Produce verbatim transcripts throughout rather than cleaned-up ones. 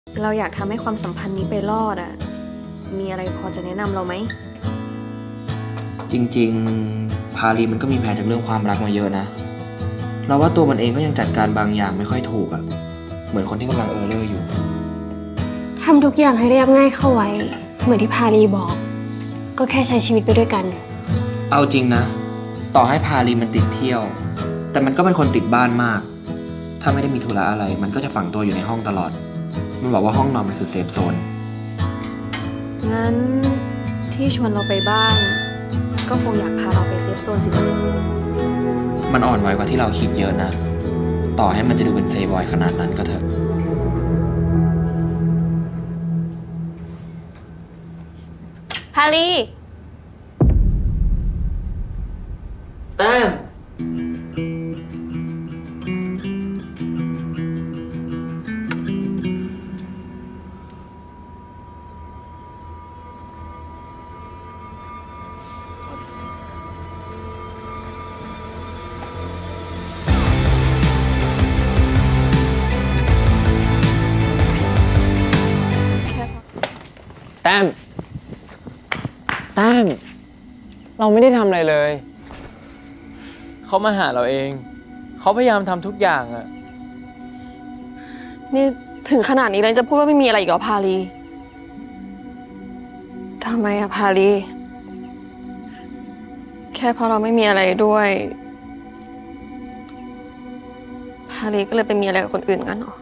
เราอยากทำให้ความสัมพันธ์นี้ไปรอดอะมีอะไรพอจะแนะนำเราไหมจริงๆพาลีมันก็มีแผลจากเรื่องความรักมาเยอะนะเราว่าตัวมันเองก็ยังจัดการบางอย่างไม่ค่อยถูกอะเหมือนคนที่กำลังเออเลอร์อยู่ทำทุกอย่างให้เรียบง่ายเข้าไว้เหมือนที่พาลีบอกก็แค่ใช้ชีวิตไปด้วยกันเอาจริงนะต่อให้พาลีมันติดเที่ยวแต่มันก็เป็นคนติดบ้านมากถ้าไม่ได้มีธุระอะไรมันก็จะฝังตัวอยู่ในห้องตลอดมันบอกว่าห้องนอนมันคือเซฟโซนงั้นที่ชวนเราไปบ้านก็คงอยากพาเราไปเซฟโซนสินะมันอ่อนไหวกว่าที่เราคิดเยอะนะต่อให้มันจะดูเป็นเพลย์บอยขนาดนั้นก็เถอะพาลีแต้มแต้มแต้มเราไม่ได้ทำอะไรเลยเขามาหาเราเองเขาพยายามทำทุกอย่างอะนี่ถึงขนาดนี้แล้วจะพูดว่าไม่มีอะไรอีกเหรอพาลีทำไมอะพาลีแค่เพราะเราไม่มีอะไรด้วยพาลีก็เลยไปมีอะไรกับคนอื่นกันเหรอ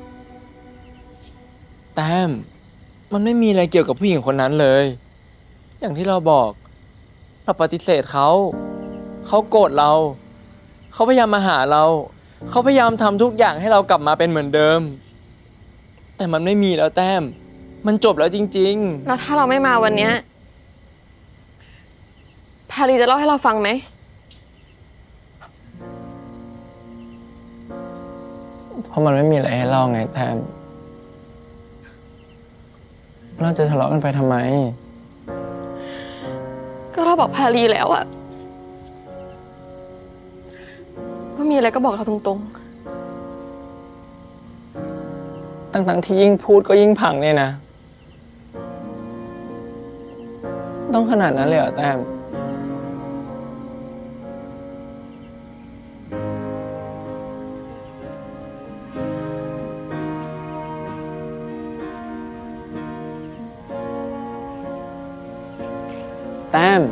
แต้มมันไม่มีอะไรเกี่ยวกับผู้หญิงคนนั้นเลยอย่างที่เราบอกเราปฏิเสธเขาเขาโกรธเราเขาพยายามมาหาเราเขาพยายามทำทุกอย่างให้เรากลับมาเป็นเหมือนเดิมแต่มันไม่มีแล้วแต้มมันจบแล้วจริงๆแล้วถ้าเราไม่มาวันนี้พาลีจะเล่าให้เราฟังไหมเพราะมันไม่มีอะไรให้เล่าไงแต้มเราจะทะเลาะกันไปทำไมก็เราบอกพาลีแล้วอะว่ามีอะไรก็บอกเราตรงๆตั้งๆที่ยิ่งพูดก็ยิ่งพังเนี่ยนะต้องขนาดนั้นเลยเหรอแต้มแต้ม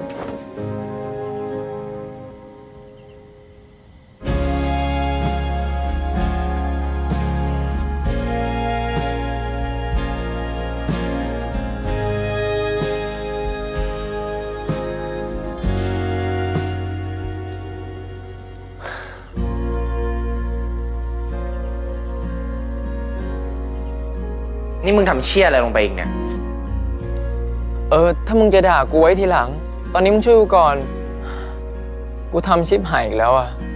นี่มึงทำเชี่ยอะไรลงไปอีกเนี่ยเออถ้ามึงจะด่ากูไว้ทีหลังตอนนี้มึงช่วยกูก่อนกูทำชิปหายอีกแล้วอะ